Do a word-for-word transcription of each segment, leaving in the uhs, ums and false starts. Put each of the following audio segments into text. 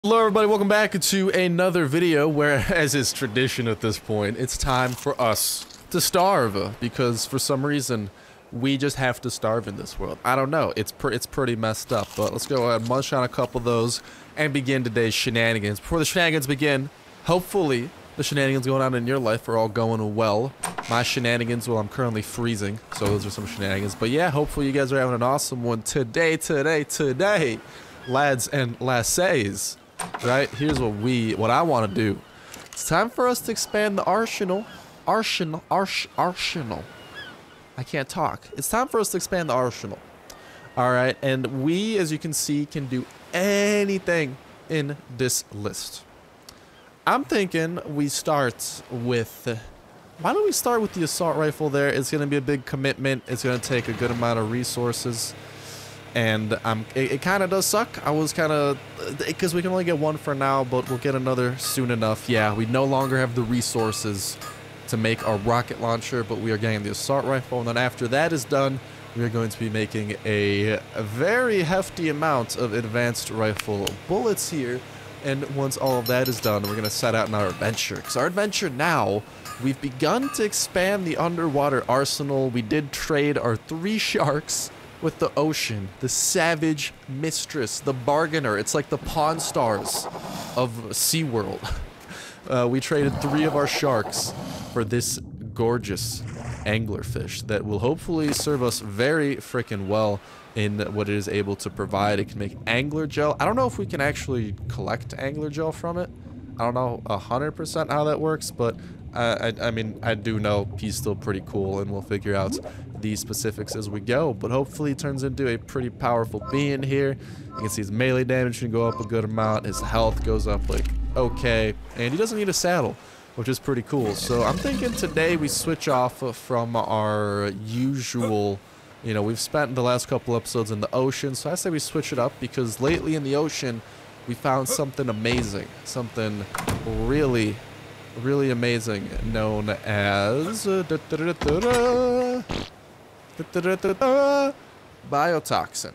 Hello everybody, welcome back to another video where, as is tradition at this point, it's time for us to starve, because for some reason we just have to starve in this world. I don't know, it's, pre it's pretty messed up, but let's go ahead and munch on a couple of those and begin today's shenanigans. Before the shenanigans begin, hopefully the shenanigans going on in your life are all going well. My shenanigans, well, I'm currently freezing, so those are some shenanigans. But yeah, hopefully you guys are having an awesome one today, today, today, lads and lasses. Right, here's what we, what I want to do. It's time for us to expand the arsenal, arsenal, arsh, arsenal. I can't talk. It's time for us to expand the arsenal. All right, and we, as you can see, can do anything in this list. I'm thinking we start with, why don't we start with the assault rifle there? It's going to be a big commitment. It's going to take a good amount of resources. And um, it, it kind of does suck. I was kind of, because we can only get one for now, but we'll get another soon enough. Yeah, we no longer have the resources to make our rocket launcher, but we are getting the assault rifle. And then after that is done, we are going to be making a, a very hefty amount of advanced rifle bullets here. And once all of that is done, we're going to set out on our adventure. Because our adventure now, we've begun to expand the underwater arsenal. We did trade our three sharks with the ocean, the savage mistress, the bargainer. It's like the Pawn Stars of SeaWorld. Uh, we traded three of our sharks for this gorgeous anglerfish that will hopefully serve us very freaking well in what it is able to provide. It can make angler gel. I don't know if we can actually collect angler gel from it. I don't know one hundred percent how that works, but uh, I, I mean, I do know he's still pretty cool, and we'll figure out the specifics as we go. But hopefully he turns into a pretty powerful being here. You can see his melee damage can go up a good amount. His health goes up like okay, and he doesn't need a saddle, which is pretty cool. So I'm thinking today we switch off from our usual, you know, we've spent the last couple episodes in the ocean, so I say we switch it up, because lately in the ocean we found something amazing, something really, really amazing, known as uh, da, da, da, da, da, da, da, da, da, biotoxin.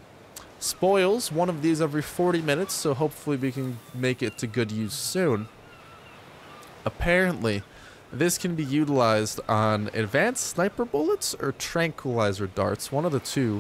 Spoils one of these every forty minutes, so hopefully we can make it to good use soon. Apparently, this can be utilized on advanced sniper bullets or tranquilizer darts, one of the two.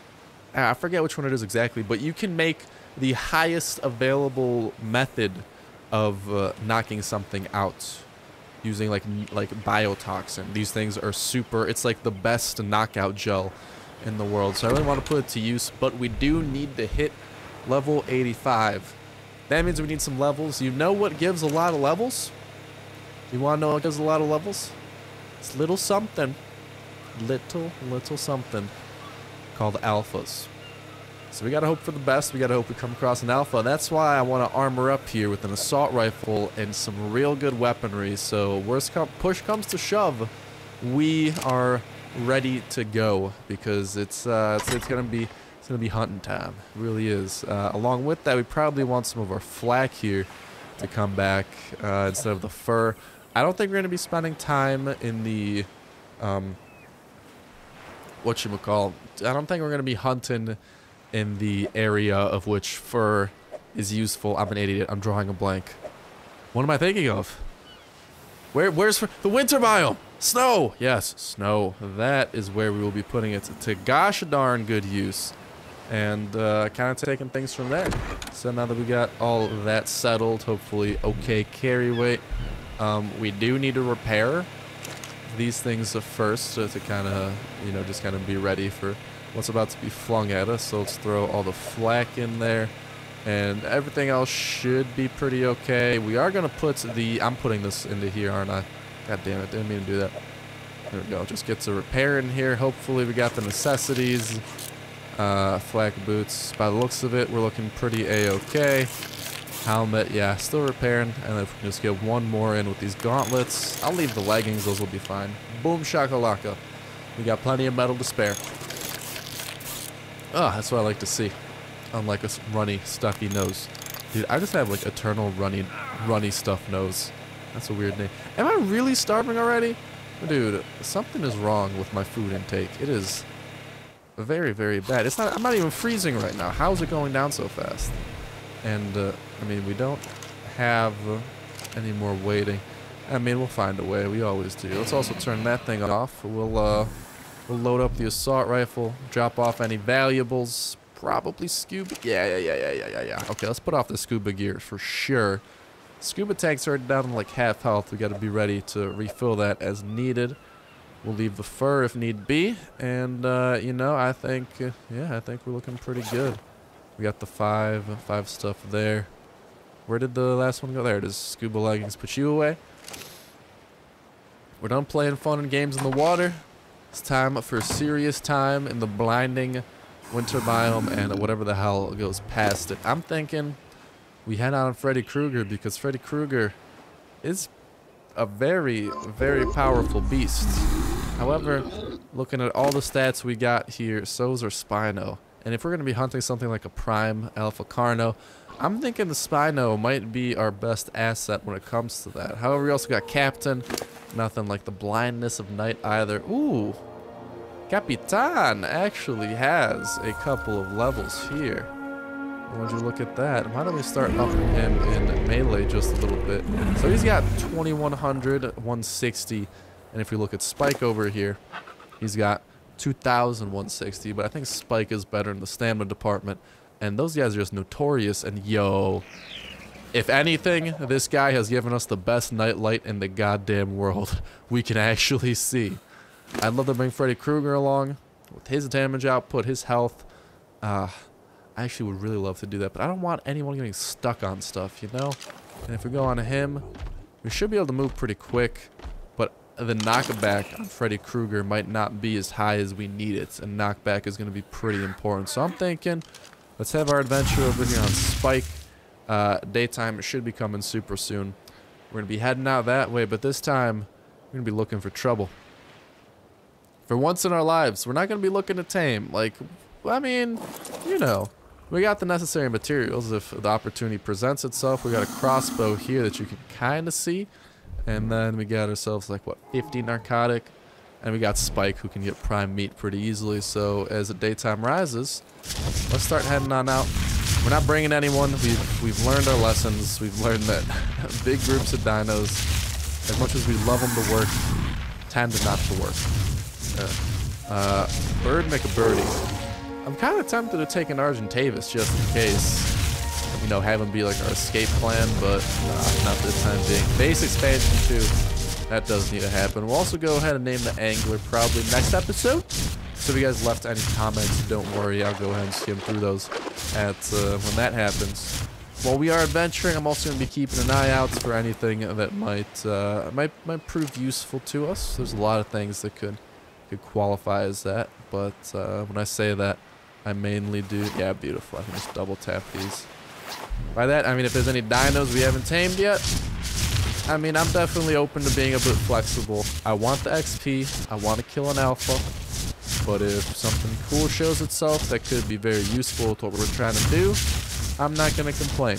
I forget which one it is exactly, but you can make the highest available method of uh, knocking something out using like like biotoxin. These things are super, it's like the best knockout gel in the world, so I really want to put it to use, but we do need to hit level eighty-five. That means we need some levels. You know what gives a lot of levels? You want to know what gives a lot of levels? It's little something, little little something called alphas. So we gotta hope for the best. We gotta hope we come across an alpha. That's why I want to armor up here with an assault rifle and some real good weaponry. So worst come push comes to shove, we are ready to go, because it's uh, it's, it's gonna be it's gonna be hunting time. It really is. Uh, along with that, we probably want some of our flak here to come back uh, instead of the fur. I don't think we're gonna be spending time in the um, whatchamacall. I don't think we're gonna be hunting in the area of which fur is useful. I'm an idiot. I'm drawing a blank. What am I thinking of? Where? Where's fur? The winter biome? Snow! Yes, snow. That is where we will be putting it to gosh darn good use. And uh, kind of taking things from there. So now that we got all that settled, hopefully okay carry weight, um, we do need to repair these things first to, to kind of, you know, just kind of be ready for what's about to be flung at us. So let's throw all the flak in there, and everything else should be pretty okay. We are going to put the, I'm putting this into here, aren't I? God damn it, didn't mean to do that. There we go, just get to repair in here. Hopefully we got the necessities. Uh, flak boots, by the looks of it, we're looking pretty a-okay. Helmet, yeah, still repairing. And then if we can just get one more in with these gauntlets. I'll leave the leggings, those will be fine. Boom shakalaka. We got plenty of metal to spare. Oh, that's what I like to see. Unlike a runny, stuffy nose. Dude, I just have like eternal runny, runny stuff nose. That's a weird name. Am I really starving already? Dude, something is wrong with my food intake. It is very, very bad. It's not, I'm not even freezing right now. How is it going down so fast? And, uh, I mean, we don't have any more waiting. I mean, we'll find a way. We always do. Let's also turn that thing off. We'll, uh, we'll load up the assault rifle, drop off any valuables, probably scuba. Yeah, yeah, yeah, yeah, yeah, yeah, yeah. Okay, let's put off the scuba gear for sure. Scuba tank's already down to like half health. We got to be ready to refill that as needed. We'll leave the fur if need be. And, uh, you know, I think, uh, yeah, I think we're looking pretty good. We got the five, five stuff there. Where did the last one go? There it is. Scuba leggings. Put you away. We're done playing fun and games in the water. It's time for a serious time in the blinding winter biome and whatever the hell goes past it. I'm thinking we head out on Freddy Krueger because Freddy Krueger is a very, very powerful beast. However, looking at all the stats we got here, so's our Spino. And if we're going to be hunting something like a Prime Alpha Carno, I'm thinking the Spino might be our best asset when it comes to that. However, we also got Captain. Nothing like the blindness of night either. Ooh, Capitan actually has a couple of levels here. Would you look at that? Why don't we start upping him in melee just a little bit? So he's got twenty-one hundred, one sixty. And if we look at Spike over here, he's got two thousand, one sixty. But I think Spike is better in the stamina department. And those guys are just notorious. And yo, if anything, this guy has given us the best nightlight in the goddamn world we can actually see. I'd love to bring Freddy Krueger along with his damage output, his health. Uh, I actually would really love to do that, but I don't want anyone getting stuck on stuff, you know? And if we go on to him, we should be able to move pretty quick, but the knockback on Freddy Krueger might not be as high as we need it, and knockback is going to be pretty important. So I'm thinking, let's have our adventure over here on Spike. Uh, daytime should be coming super soon. We're going to be heading out that way, but this time, we're going to be looking for trouble. For once in our lives, we're not going to be looking to tame. Like, I mean, you know, we got the necessary materials if the opportunity presents itself. We got a crossbow here that you can kind of see. And then we got ourselves like, what, fifty narcotic. And we got Spike who can get prime meat pretty easily. So as the daytime rises, let's start heading on out. We're not bringing anyone. We've, we've learned our lessons. We've learned that big groups of dinos, as much as we love them to work, tend to not to work. Uh, uh, bird make a birdie. I'm kind of tempted to take an Argentavis just in case, you know, have him be like our escape plan, but uh, not this time being. Base expansion too, that does need to happen. We'll also go ahead and name the angler probably next episode. So if you guys left any comments, don't worry, I'll go ahead and skim through those at uh, when that happens. While we are adventuring, I'm also going to be keeping an eye out for anything that might uh, might might prove useful to us. There's a lot of things that could could qualify as that, but uh, when I say that, I mainly do. Yeah, beautiful. I can just double tap these. By that, I mean if there's any dinos we haven't tamed yet. I mean, I'm definitely open to being a bit flexible. I want the X P. I want to kill an alpha. But if something cool shows itself that could be very useful to what we're trying to do, I'm not going to complain.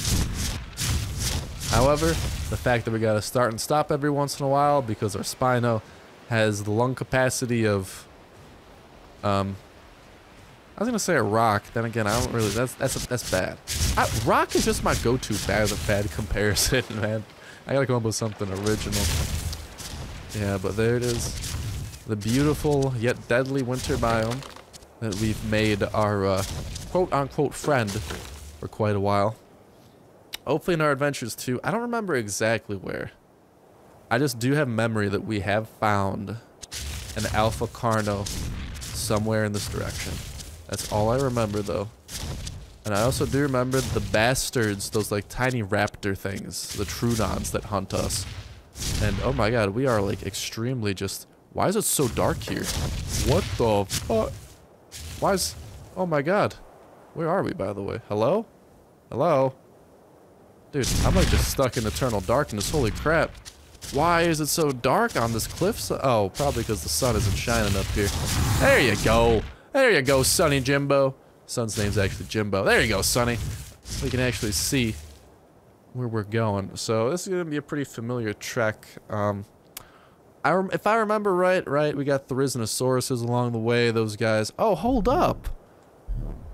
However, the fact that we got to start and stop every once in a while because our Spino has the lung capacity of, um, I was going to say a rock. Then again, I don't really, that's that's that's bad. I, rock is just my go-to bad, bad comparison, man. I got to come up with something original. Yeah, but there it is. The beautiful yet deadly winter biome that we've made our uh, quote-unquote friend for quite a while. Hopefully in our adventures too. I don't remember exactly where. I just do have memory that we have found an Alpha Carno somewhere in this direction. That's all I remember though. And I also do remember the bastards, those like tiny raptor things, the Trudons that hunt us. And oh my god, we are like extremely just... Why is it so dark here? What the fuck? Why is... Oh my god. Where are we, by the way? Hello? Hello? Dude, I'm like just stuck in eternal darkness. Holy crap. Why is it so dark on this cliff? Oh, probably because the sun isn't shining up here. There you go. There you go, Sonny Jimbo. Son's name's actually Jimbo. There you go, Sonny. We can actually see where we're going. So this is going to be a pretty familiar trek. Um... I rem if I remember right, right, we got the Rhizinosauruses along the way, those guys. Oh, hold up.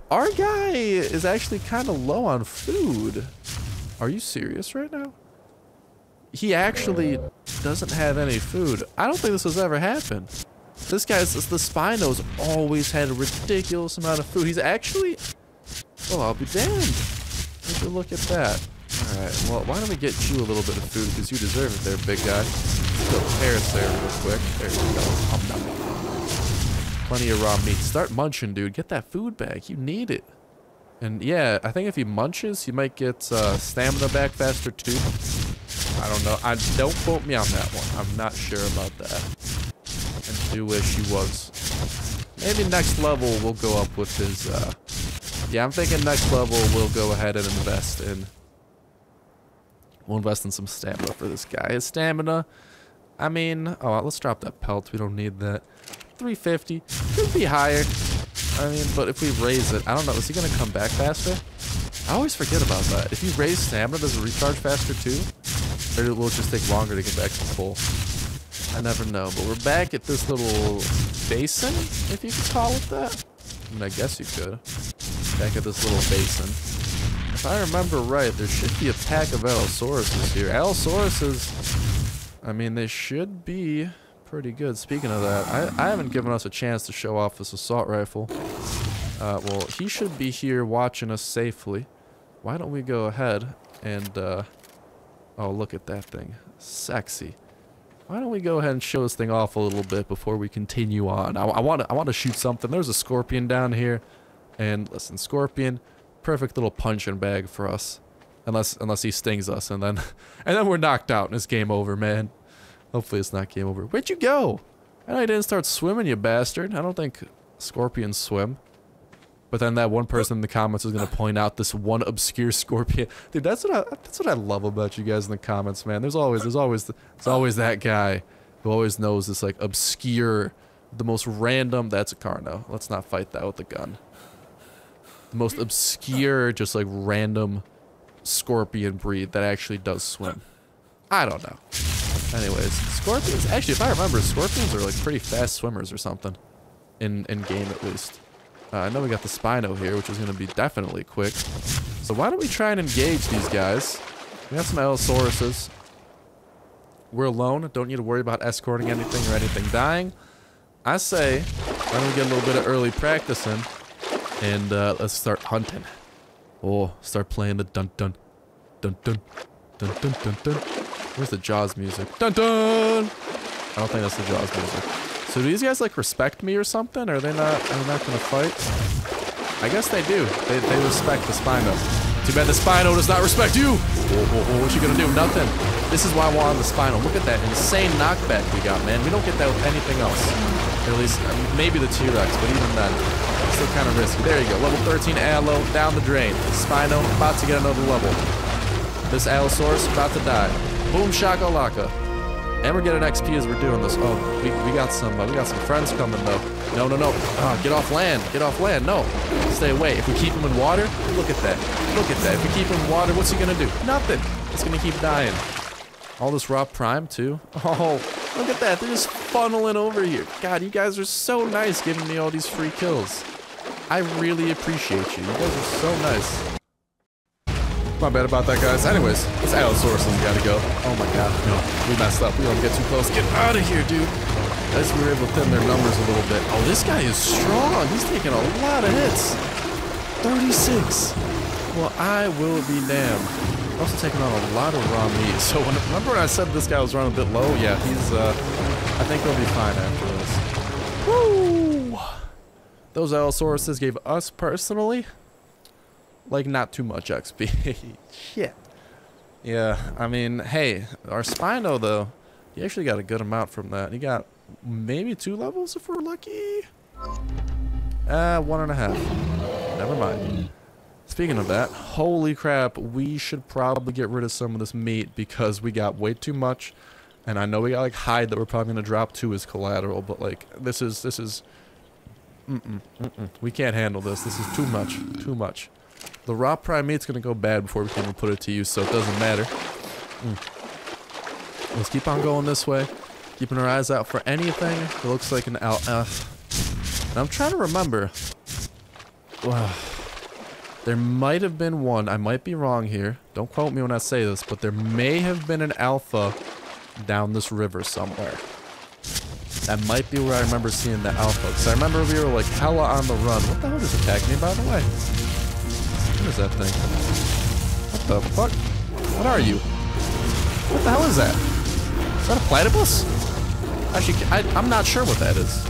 Our guy is actually kind of low on food. Are you serious right now? He actually doesn't have any food. I don't think this has ever happened. This guy's, the Spino's always had a ridiculous amount of food. He's actually, well, I'll be damned. Take a look at that. Alright, well, why don't we get you a little bit of food, because you deserve it there, big guy. Go Paris there real quick. There you go. Um, nom. Plenty of raw meat. Start munching, dude. Get that food back. You need it. And yeah, I think if he munches, he might get uh, stamina back faster too. I don't know. I don't quote me on that one. I'm not sure about that. I do wish he was. Maybe next level we'll go up with his. Uh, yeah, I'm thinking next level we'll go ahead and invest in. We'll invest in some stamina for this guy. His stamina. I mean, oh, let's drop that pelt. We don't need that. three fifty. Could be higher. I mean, but if we raise it, I don't know. Is he gonna come back faster? I always forget about that. If you raise stamina, does it recharge faster too? Or will it just take longer to get back to full? I never know. But we're back at this little basin, if you could call it that. I mean, I guess you could. Back at this little basin. If I remember right, there should be a pack of Allosauruses here. Allosauruses, I mean, they should be pretty good. Speaking of that, I, I haven't given us a chance to show off this assault rifle. Uh, well, he should be here watching us safely. Why don't we go ahead and, uh... oh, look at that thing. Sexy. Why don't we go ahead and show this thing off a little bit before we continue on? I, I want to I want to shoot something. There's a scorpion down here. And listen, scorpion, perfect little punching bag for us. Unless unless he stings us, and then and then we're knocked out and it's game over, man. Hopefully it's not game over. Where'd you go? I know you didn't start swimming, you bastard. I don't think scorpions swim. But then that one person in the comments is gonna point out this one obscure scorpion. Dude, that's what I that's what I love about you guys in the comments, man. There's always there's always there's always that guy who always knows this like obscure, the most random. That's a Carno. Let's not fight that with a gun. The most obscure, just like random scorpion breed that actually does swim. I don't know. Anyways, scorpions. Actually, if I remember, scorpions are like pretty fast swimmers or something, in in game at least. Uh, I know we got the Spino here, which is going to be definitely quick. So why don't we try and engage these guys? We have some Allosauruses. We're alone. Don't need to worry about escorting anything or anything dying. I say, why don't we get a little bit of early practice in, and uh, let's start hunting. Oh, start playing the dun dun dun dun dun dun dun dun. Where's the Jaws music? Dun dun. I don't think that's the Jaws music. So do these guys like respect me or something? Are they not? Are they not gonna fight? I guess they do. They they respect the Spino. Too bad the Spino does not respect you. Whoa, whoa, whoa, what you gonna do? Nothing. This is why I want the Spino. Look at that insane knockback we got, man. We don't get that with anything else. Or at least, I mean, maybe the T-Rex, but even then, it's still kind of risky. There you go. Level thirteen Allo down the drain. Spino about to get another level. This Allosaurus about to die. Boom shakalaka. And we're getting X P as we're doing this. Oh, we, we got some uh, we got some friends coming though. No, no, no. Oh, get off land. Get off land. No. Stay away. If we keep him in water, look at that. Look at that. If we keep him in water, what's he gonna do? Nothing. He's gonna keep dying. All this raw prime too. Oh, look at that. They're just funneling over here. God, you guys are so nice giving me all these free kills. I really appreciate you. You guys are so nice. My bad about that, guys. Anyways, this Allosaurus has got to go. Oh my god, no. We messed up. We don't get too close. Get out of here, dude. As we were able to thin their numbers a little bit. Oh, this guy is strong. He's taking a lot of hits. thirty-six. Well, I will be damned. Also taking on a lot of raw meat. So when, remember when I said this guy was running a bit low? Yeah, he's, uh, I think he'll be fine after this. Woo! Those Allosauruses gave us personally, like, not too much X P. Shit. Yeah, I mean, hey, our Spino, though, he actually got a good amount from that. He got maybe two levels if we're lucky. Uh, one and a half. Never mind. Speaking of that, holy crap, we should probably get rid of some of this meat because we got way too much. And I know we got, like, hide that we're probably going to drop to as collateral, but, like, this is, this is, mm-mm, mm-mm. We can't handle this. This is too much, too much. The raw prime meat's gonna go bad before we can even put it to use, so it doesn't matter. Mm. Let's keep on going this way, keeping our eyes out for anything that looks like an L F. And I'm trying to remember. Wow. There might have been one. I might be wrong here. Don't quote me when I say this, but there may have been an alpha down this river somewhere. That might be where I remember seeing the alpha. Because I remember we were like hella on the run. What the hell just attacked me, by the way? What is that thing? What the fuck? What are you? What the hell is that? Is that a platypus? Actually, I, I'm not sure what that is.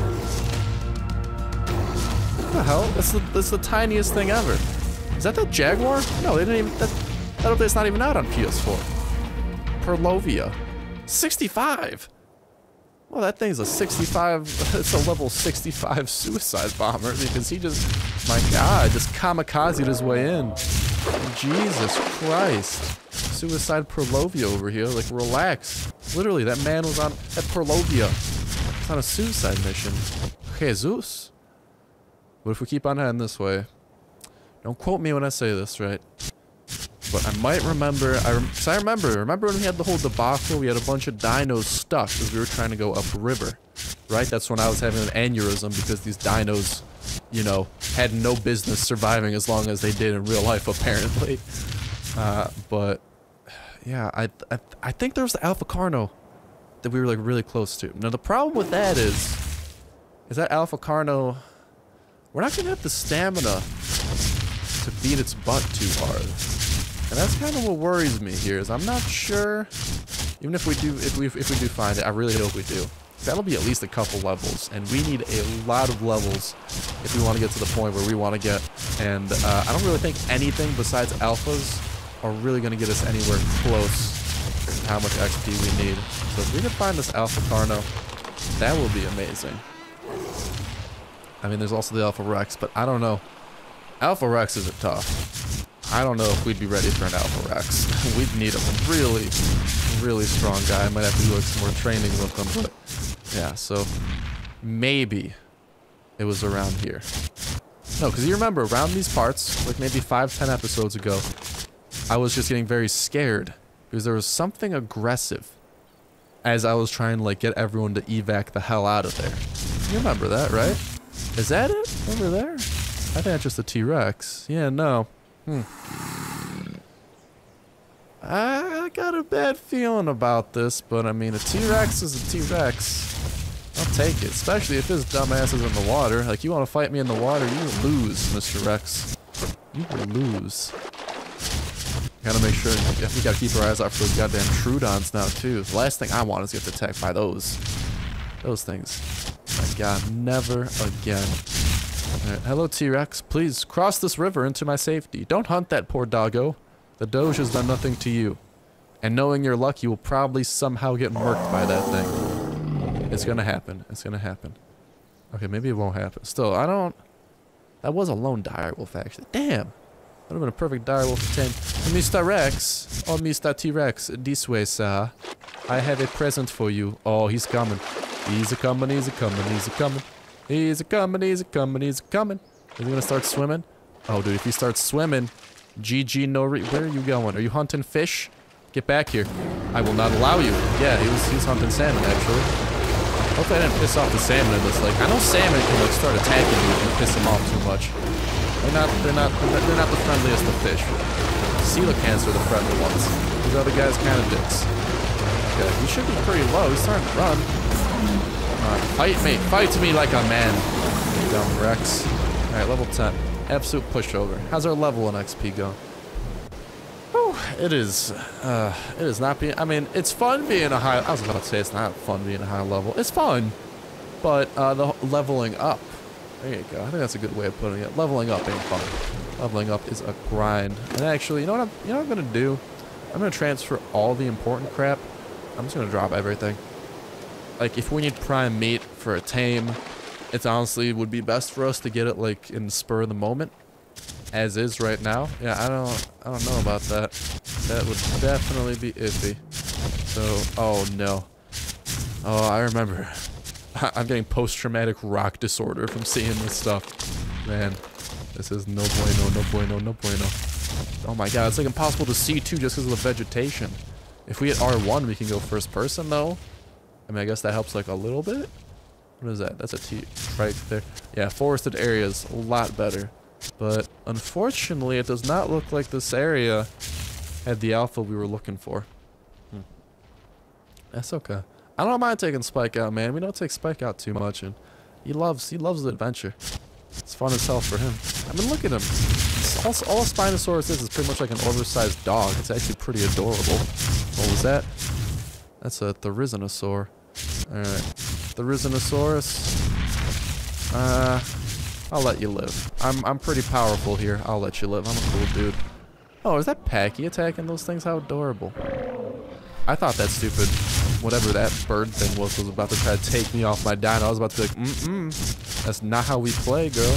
What the hell? That's the, that's the tiniest thing ever. Is that the Jaguar? No, they didn't even... That, that update's not even out on P S four. Perlovia. sixty-five! Well, that thing's a sixty-five... It's a level sixty-five suicide bomber because he just... My god, just kamikazed his way in. Jesus Christ. Suicide Perlovia over here. Like, relax. Literally, that man was on... At Perlovia. It's on a suicide mission. Jesus. What if we keep on heading this way? Don't quote me when I say this, right? But I might remember, I, rem I remember, remember when we had the whole debacle? We had a bunch of dinos stuck as we were trying to go upriver, right? That's when I was having an aneurysm because these dinos, you know, had no business surviving as long as they did in real life, apparently. Uh, but, yeah, I, I, I think there was the Alpha Carno that we were, like, really close to. Now, the problem with that is, is that Alpha Carno, we're not going to have the stamina to beat its butt too hard. And that's kind of what worries me here, is I'm not sure, even if we do, if we, if we do find it, I really hope we do. That'll be at least a couple levels, and we need a lot of levels if we want to get to the point where we want to get. And uh, I don't really think anything besides alphas are really going to get us anywhere close to how much X P we need. So if we can find this Alpha Carno, that will be amazing. I mean, there's also the Alpha Rex, but I don't know. Alpha Rexes are tough. I don't know if we'd be ready for an Alpha Rex. We'd need a really, really strong guy. I might have to do like some more training with them, but yeah, so maybe it was around here. No, because you remember, around these parts, like maybe five, ten episodes ago, I was just getting very scared because there was something aggressive as I was trying to like get everyone to evac the hell out of there. You remember that, right? Is that it? Over there? I think that's just a T-Rex. Yeah, no. Hmm. I got a bad feeling about this, but I mean, a T-Rex is a T-Rex. I'll take it, especially if his dumbass is in the water. Like, you want to fight me in the water, you will lose, Mister Rex. You will lose. Gotta make sure, we gotta keep our eyes out for those goddamn Troodons now, too. The last thing I want is to get attacked by those. Those things. My god, never again. Right, hello, T-Rex. Please cross this river into my safety. Don't hunt that poor doggo. The Doge has done nothing to you. And knowing your luck, you will probably somehow get murked by that thing. It's gonna happen. It's gonna happen. Okay, maybe it won't happen. Still, I don't... That was a lone direwolf, actually. Damn! That would have been a perfect direwolf to tame. Mister Rex, or Mister T-Rex, this way, sir. I have a present for you. Oh, he's coming. He's a-coming, he's a-coming, he's a-coming. He's a-coming, he's a-coming, he's a-coming. Is he gonna start swimming? Oh, dude, if he starts swimming, G G no re- Where are you going? Are you hunting fish? Get back here. I will not allow you. Yeah, he was, he was hunting salmon, actually. Hopefully I didn't piss off the salmon in this. Like, I know salmon can, like, start attacking you if you piss them off too much. They're not, they're not, they're not the friendliest of fish. Coelacanths are the friendly ones. These other guys kind of dicks. Okay, he should be pretty low. He's starting to run. Alright, fight me. Fight me like a man. You dumb Rex. Alright, level ten. Absolute pushover. How's our level in X P going? Whew, it is, uh, it is not being, I mean, it's fun being a high, I was about to say it's not fun being a high level. It's fun, but, uh, the leveling up. There you go. I think that's a good way of putting it. Leveling up ain't fun. Leveling up is a grind. And actually, you know what I'm, you know what I'm gonna do? I'm gonna transfer all the important crap. I'm just gonna drop everything. Like, if we need prime meat for a tame, it's honestly would be best for us to get it like in the spur of the moment, as is right now. Yeah, I don't, I don't know about that. That would definitely be iffy. So, oh no. Oh, I remember. I'm getting post-traumatic rock disorder from seeing this stuff. Man, this is no bueno, no bueno, no bueno. Oh my god, it's like impossible to see too just because of the vegetation. If we hit R one, we can go first person though. I mean, I guess that helps like a little bit. What is that? That's a T right there. Yeah, forested areas, a lot better. But unfortunately, it does not look like this area had the alpha we were looking for. Hmm. That's okay. I don't mind taking Spike out, man. We don't take Spike out too much, and he loves he loves the adventure. It's fun as hell for him. I mean, look at him. All, all a Spinosaurus is is pretty much like an oversized dog. It's actually pretty adorable. What was that? That's a Therizinosaur. Alright. Therizinosaurus. Uh, I'll let you live. I'm, I'm pretty powerful here. I'll let you live. I'm a cool dude. Oh, is that Packy attacking those things? How adorable. I thought that stupid, whatever that bird thing was, was about to try to take me off my dino. I was about to be like, mm-mm. That's not how we play, girl.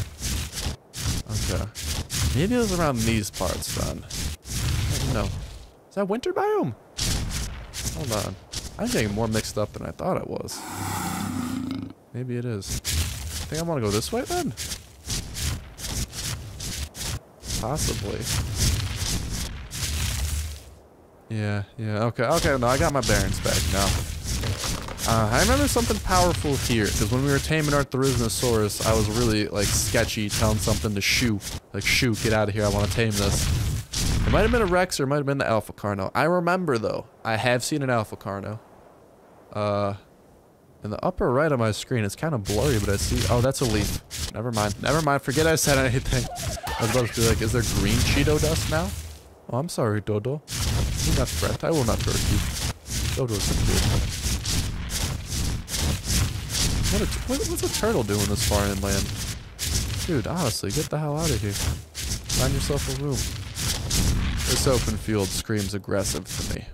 Okay. Maybe it was around these parts, then. I don't know. Is that winter biome? Hold on. I'm getting more mixed up than I thought it was. Maybe it is. I think I want to go this way, then? Possibly. Yeah, yeah, okay, okay, no, I got my bearings back now. Uh, I remember something powerful here, because when we were taming our Therizinosaurus, I was really, like, sketchy, telling something to shoo. Like, shoo, get out of here, I want to tame this. It might have been a Rex, or it might have been the Alpha Carno. I remember, though, I have seen an Alpha Carno. Uh, in the upper right of my screen, it's kind of blurry, but I see, oh, that's a leaf. Never mind, never mind, forget I said anything. I was about to be like, is there green Cheeto dust now? Oh, I'm sorry, Dodo. Do not fret, I will not hurt you. Dodo's a kid. What, a, what what's a turtle doing this far inland? Dude, honestly, get the hell out of here. Find yourself a room. This open field screams aggressive to me.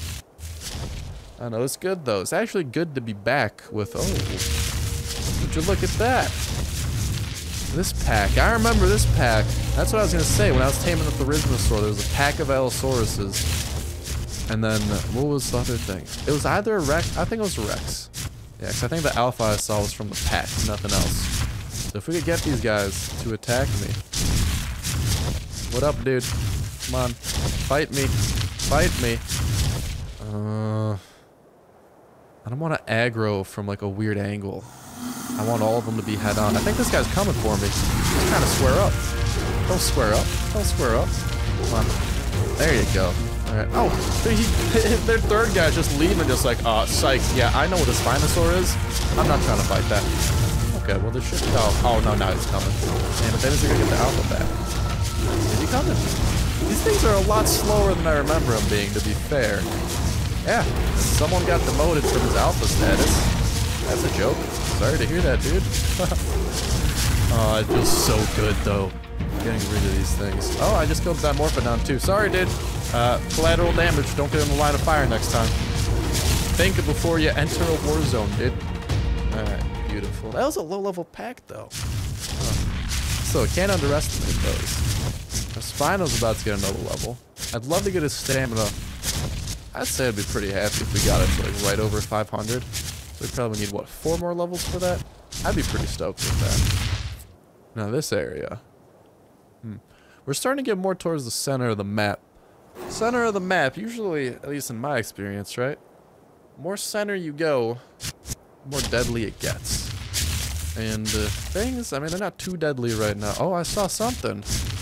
I know, it's good though. It's actually good to be back with, oh, would you look at that? This pack. I remember this pack. That's what I was going to say. When I was taming up the Therizinosaur, there was a pack of Allosauruses. And then, what was the other thing? It was either a Rex. I think it was a Rex. Yeah, because I think the Alpha I saw was from the pack, nothing else. So if we could get these guys to attack me. What up, dude? Come on. Fight me. Fight me. Uh, I don't want to aggro from like a weird angle. I want all of them to be head on. I think this guy's coming for me. Just kind of square up. Don't square up. Don't square up. Come on. There you go. Alright. Oh, he, their third guy's just leaving, just like, uh, psych. Yeah, I know what a Spinosaur is. I'm not trying to fight that. Okay, well, there should be. Oh, oh no, now he's coming. Damn it, then is he gonna get the Alpha back? Is he coming? These things are a lot slower than I remember them being, to be fair. Yeah, someone got demoted from his Alpha status. That's a joke. Sorry to hear that, dude. Oh, it feels so good, though. Getting rid of these things. Oh, I just killed that Morphodon, too. Sorry, dude. Uh, collateral damage. Don't get in the line of fire next time. Think before you enter a war zone, dude. Alright, beautiful. That was a low-level pack, though. Huh. So, can't underestimate those. The Spino's about to get another level. I'd love to get his stamina. I'd say I'd be pretty happy if we got it to, like, right over five hundred. So we probably need, what, four more levels for that? I'd be pretty stoked with that. Now, this area. Hmm. We're starting to get more towards the center of the map. Center of the map, usually, at least in my experience, right? More center you go, more deadly it gets. And uh, things, I mean, they're not too deadly right now. Oh, I saw something.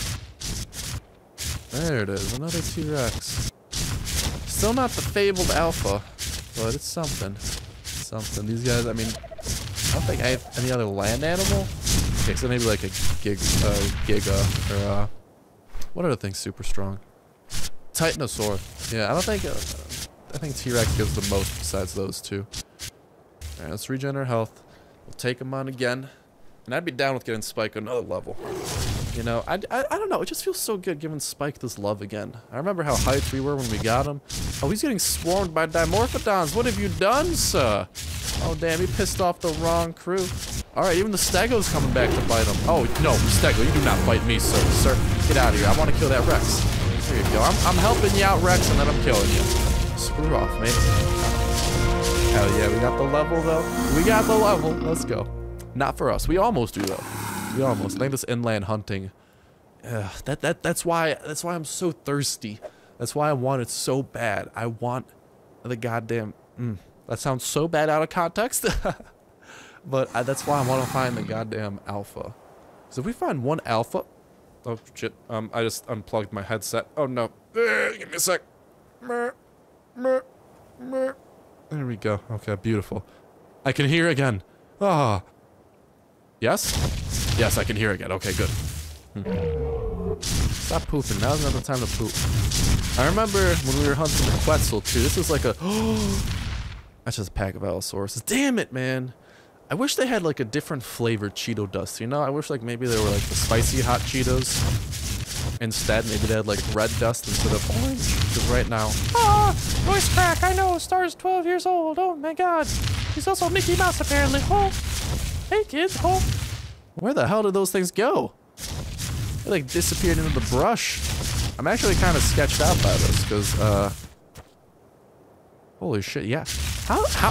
There it is, another T-Rex. Still not the fabled Alpha, but it's something. Something. These guys, I mean, I don't think I have any other land animal. Okay, so maybe like a gig, uh, Giga, or, uh, what other things super strong? Titanosaur. Yeah, I don't think, uh, I think T-Rex gives the most besides those two. Alright, let's regen our health. We'll take them on again. And I'd be down with getting Spike another level. You know, I, I, I don't know, it just feels so good giving Spike this love again. I remember how hyped we were when we got him. Oh, he's getting swarmed by Dimorphodons. What have you done, sir? Oh, damn, he pissed off the wrong crew. Alright, even the Stego's coming back to bite him. Oh, no, Stego, you do not bite me, sir. Sir, get out of here. I want to kill that Rex. There you go. I'm, I'm helping you out, Rex, and then I'm killing you. Screw off, mate. Hell yeah, we got the level, though. We got the level. Let's go. Not for us. We almost do, though. We almost. I think this inland hunting. Uh, that that that's why that's why I'm so thirsty. That's why I want it so bad. I want the goddamn. Mm, that sounds so bad out of context. But I, that's why I want to find the goddamn Alpha. So if we find one alpha... Oh, shit. Um, I just unplugged my headset. Oh, no. Uh, give me a sec. There we go. Okay, beautiful. I can hear again. Ah. Yes? Yes, I can hear again. Okay, good. Hmm. Stop pooping. Now's not the time to poop. I remember when we were hunting the Quetzal, too. This is like a... That's just a pack of Allosaurus. Damn it, man. I wish they had like a different flavored Cheeto dust, you know? I wish like maybe they were like the spicy hot Cheetos. Instead, maybe they had like red dust instead of orange. Because right now... Ah! Voice crack! I know! Star's twelve years old! Oh my god! He's also Mickey Mouse apparently! Oh! Hey kids! Oh! Where the hell did those things go? They like disappeared into the brush. I'm actually kind of sketched out by this because, uh... holy shit, yeah. How... how...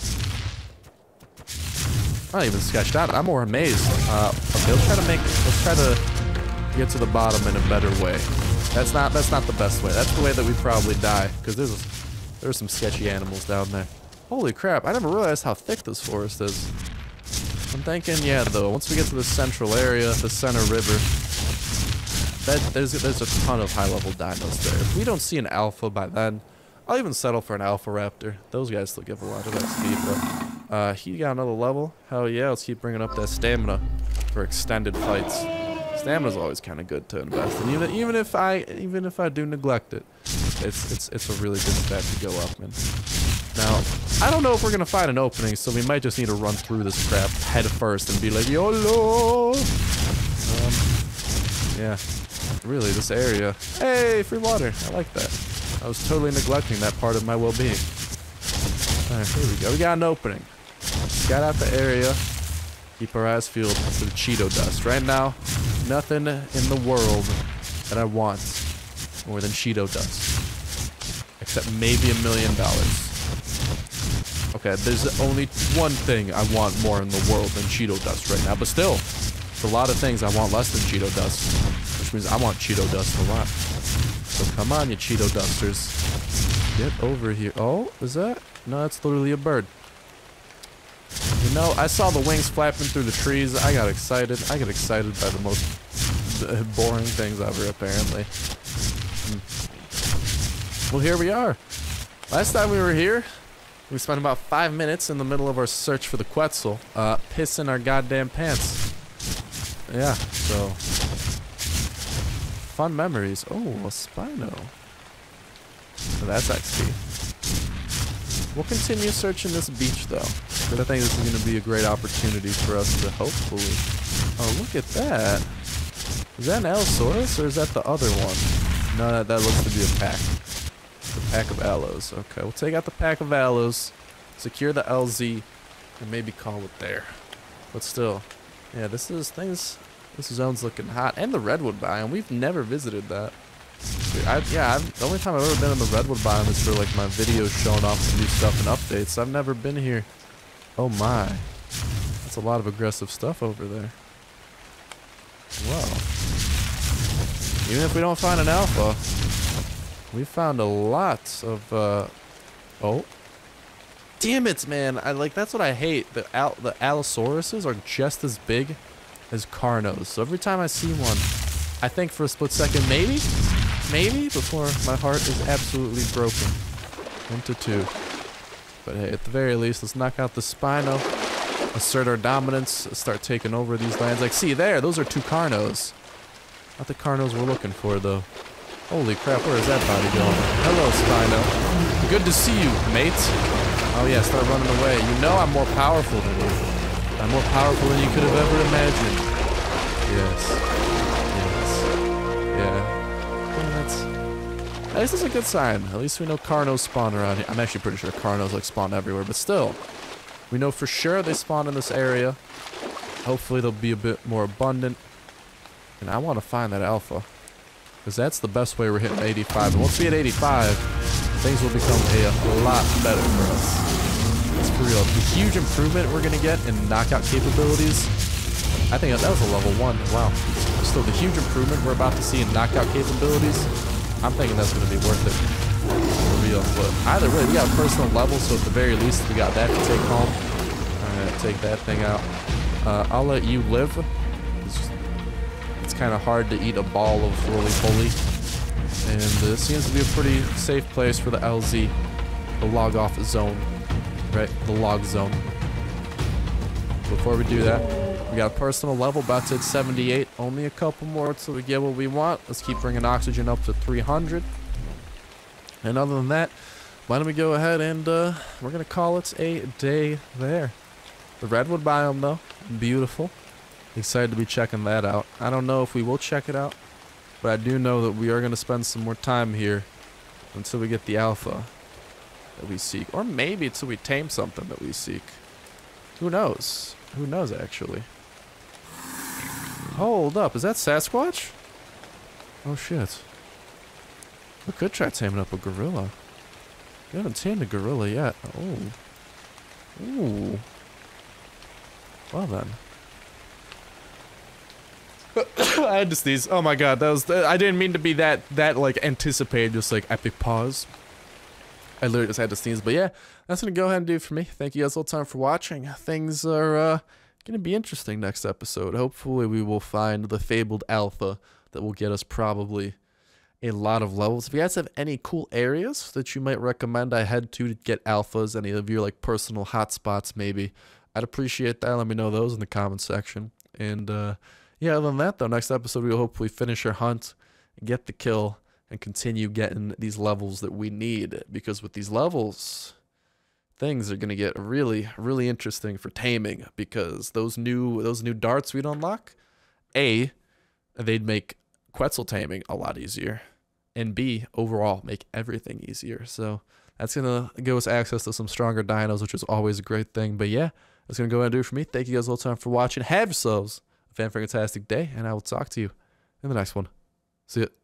I'm not even sketched out. I'm more amazed. Uh, okay, let's try to make. Let's try to get to the bottom in a better way. That's not. That's not the best way. That's the way that we probably die. Because there's there's some sketchy animals down there. Holy crap! I never realized how thick this forest is. I'm thinking, yeah, though. Once we get to the central area, the center river, that there's there's a ton of high-level dinos there. If we don't see an alpha by then, I'll even settle for an alpha raptor. Those guys still give a lot of X P, but. Uh, he got another level. Hell yeah, let's keep bringing up that stamina for extended fights. Stamina's always kind of good to invest in, even even if I even if I do neglect it. It's it's it's a really good stat to go up, man. Now, I don't know if we're gonna find an opening, so we might just need to run through this crap head first and be like, YOLO! Um, yeah, really, this area. Hey, free water. I like that. I was totally neglecting that part of my well-being. All right, here we go. We got an opening. Scout out the area. Keep our eyes peeled for the Cheeto dust. Right now, nothing in the world that I want more than Cheeto dust. Except maybe a million dollars. Okay, there's only one thing I want more in the world than Cheeto dust right now. But still, there's a lot of things I want less than Cheeto dust. Which means I want Cheeto dust a lot. So come on, you Cheeto dusters. Get over here. Oh, is that? No, that's literally a bird. You know, I saw the wings flapping through the trees. I got excited. I get excited by the most boring things ever, apparently. Hmm. Well, here we are. Last time we were here, we spent about five minutes in the middle of our search for the Quetzal, uh, pissing our goddamn pants. Yeah, so... fun memories. Oh, a Spino. So that's X P. We'll continue searching this beach, though. But I think this is going to be a great opportunity for us to hopefully... Oh, look at that. Is that an Allosaurus, or is that the other one? No, that, that looks to be a pack. The pack of Allos. Okay, we'll take out the pack of Allos, secure the L Z, and maybe call it there. But still, yeah, this is things... This zone's looking hot. And the Redwood biome. We've never visited that. I, yeah, I've, the only time I've ever been in the Redwood biome is for like my videos showing off the new stuff and updates. I've never been here. Oh my. That's a lot of aggressive stuff over there. Wow. Even if we don't find an alpha, we found a lot of, uh... Oh. Damn it, man. I like, that's what I hate. The, al the Allosauruses are just as big as Carnos. So every time I see one, I think for a split second, maybe? Maybe? Before my heart is absolutely broken into two. But hey, at the very least, let's knock out the Spino, assert our dominance, start taking over these lands. Like, see there, those are two Carnos. Not the Carnos we're looking for, though. Holy crap, where is that body going? Hello, Spino. Good to see you, mate. Oh yeah, start running away. You know I'm more powerful than you. I'm more powerful than you could have ever imagined. Yes. Yes. Yeah. This is a good sign. At least we know Carnos spawn around here. I'm actually pretty sure Carnos like spawn everywhere, but still. We know for sure they spawn in this area. Hopefully they'll be a bit more abundant. And I want to find that alpha. Because that's the best way we're hitting eighty-five. And once we hit eighty-five, things will become a, a lot better for us. That's for real. The huge improvement we're going to get in knockout capabilities. I think that was a level one. Wow. Still, the huge improvement we're about to see in knockout capabilities, I'm thinking that's going to be worth it. For real. But either way, we got a personal level, so at the very least, we got that to take home. I'm going to take that thing out. Uh, I'll let you live. kind of hard to eat a ball of roly-poly. And this seems to be a pretty safe place for the L Z, the log off zone, right? The log zone. Before we do that, we got a personal level about to hit seventy-eight. Only a couple more till we get what we want. Let's keep bringing oxygen up to three hundred. And other than that, why don't we go ahead and uh, we're going to call it a day there. The redwood biome, though, beautiful. Excited to be checking that out. I don't know if we will check it out, but I do know that we are going to spend some more time here until we get the alpha that we seek. Or maybe until we tame something that we seek. Who knows? Who knows, actually? Hold up. Is that Sasquatch? Oh, shit. We could try taming up a gorilla. We haven't tamed a gorilla yet. Oh. Ooh. Well, then. I had to sneeze. Oh my god, that was. I didn't mean to be that that like anticipated, just like epic pause. I literally just had to sneeze, but yeah, that's gonna go ahead and do it for me. Thank you guys all the time for watching. Things are uh, gonna be interesting next episode. Hopefully, we will find the fabled alpha that will get us probably a lot of levels. If you guys have any cool areas that you might recommend I head to to get alphas, any of your like personal hotspots, maybe, I'd appreciate that. Let me know those in the comment section. And uh. Yeah, other than that, though, next episode we'll hopefully finish our hunt, get the kill, and continue getting these levels that we need. Because with these levels, things are gonna get really, really interesting for taming. Because those new those new darts we'd unlock, A, they'd make Quetzal taming a lot easier, and B, overall make everything easier. So that's gonna give us access to some stronger dinos, which is always a great thing. But yeah, that's gonna go ahead and do it for me. Thank you guys all the time for watching. Have yourselves a fantastic day, and I will talk to you in the next one. See ya.